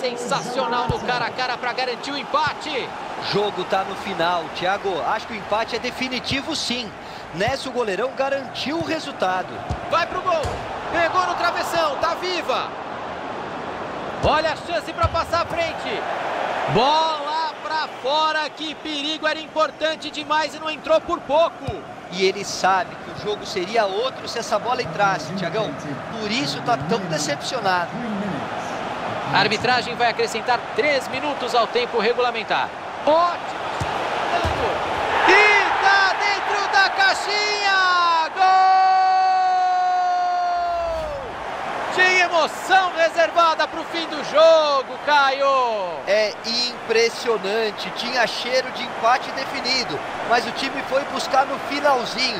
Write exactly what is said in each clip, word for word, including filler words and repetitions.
sensacional no cara a cara para garantir o empate. O jogo tá no final, Thiago. Acho que o empate é definitivo, sim. Nessa o goleirão garantiu o resultado. Vai pro gol. Pegou no travessão, tá viva. Olha a chance para passar à frente. Bola para fora, que perigo, era importante demais e não entrou por pouco. E ele sabe que o jogo seria outro se essa bola entrasse, Thiagão. Por isso tá tão decepcionado. A arbitragem vai acrescentar três minutos ao tempo regulamentar. Ótimo! E tá dentro da caixinha! Gol! Tinha emoção reservada para o fim do jogo, Caio! É impressionante, tinha cheiro de empate definido, mas o time foi buscar no finalzinho.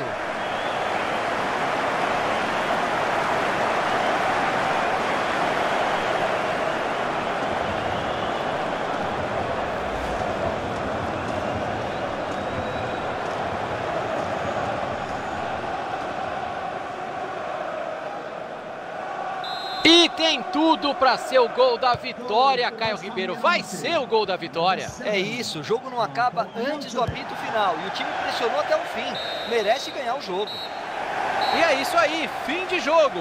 E tem tudo para ser o gol da vitória, Caio Ribeiro. Vai ser o gol da vitória. É isso, o jogo não acaba antes do apito final. E o time pressionou até o fim. Merece ganhar o jogo. E é isso aí, fim de jogo.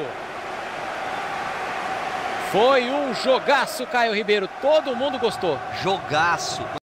Foi um jogaço, Caio Ribeiro. Todo mundo gostou. Jogaço.